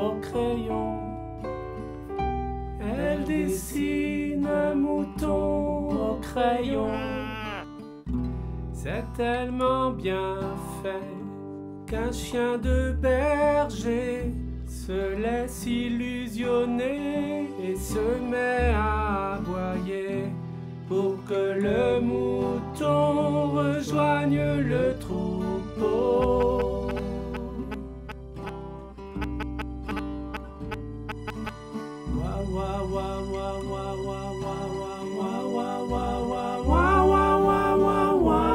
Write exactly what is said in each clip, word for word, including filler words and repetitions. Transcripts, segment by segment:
au crayon. Elle dessine un mouton au crayon. C'est tellement bien fait qu'un chien de berger se laisse illusionner et se met à aboyer pour que le mouton rejoigne le troupeau. Wa wa wa wa wa wa wa wa wa wa wa wa wa wa.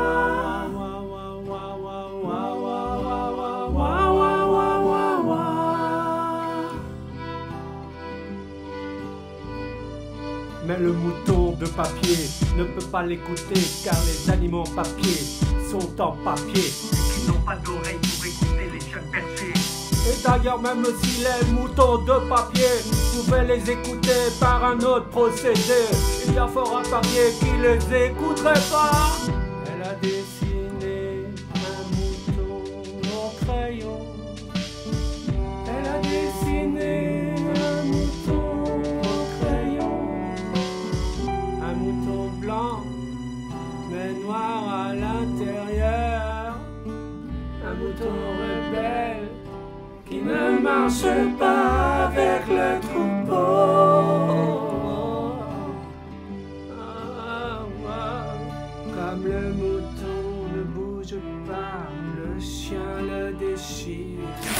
Mais le mouton de papier ne peut pas l'écouter, car les animaux papier sont en papier et qui n'ont pas d'oreilles pour écouter les chiens perchés. Et d'ailleurs, même si les moutons de papier pouvaient les écouter par un autre procédé, il y a fort à parier qu'ils les écouteraient pas. Elle a dessiné un mouton au crayon. Elle a dessiné un mouton au crayon. Un mouton blanc, mais noir à l'intérieur. Un mouton rebelle qui ne marche pas avec le troupeau. Ah, ah, comme le mouton ne bouge pas, le chien le déchire.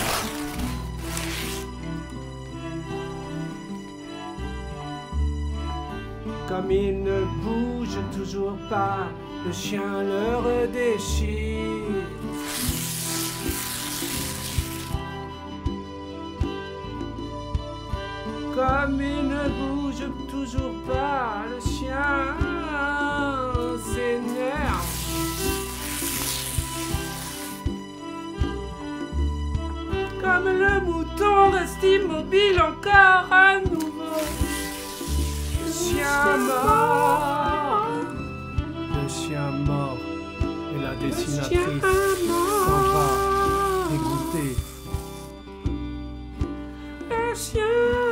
Comme il ne bouge toujours pas, le chien le redéchire. Comme il ne bouge toujours pas, le chien s'énerve. Comme le mouton reste immobile encore à nouveau. Le chien mort. Le chien mort. Et la dessinatrice s'en va dégoûtée. Le chien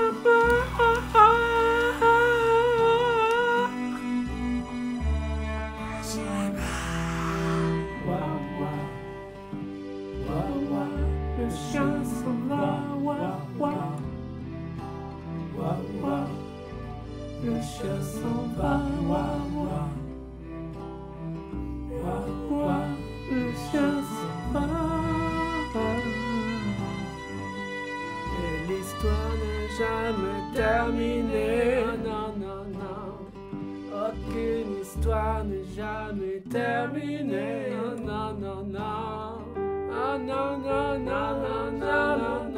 le chien s'en va, wa, wa. Wa, wa. Le chien s'en va, wa, wa. Wa, wa. Le chien s'en va. Et l'histoire n'est jamais terminée. Non, non, non. Aucune histoire n'est jamais terminée. Non, non, non, non. Ah, non, non, non, non, non, non.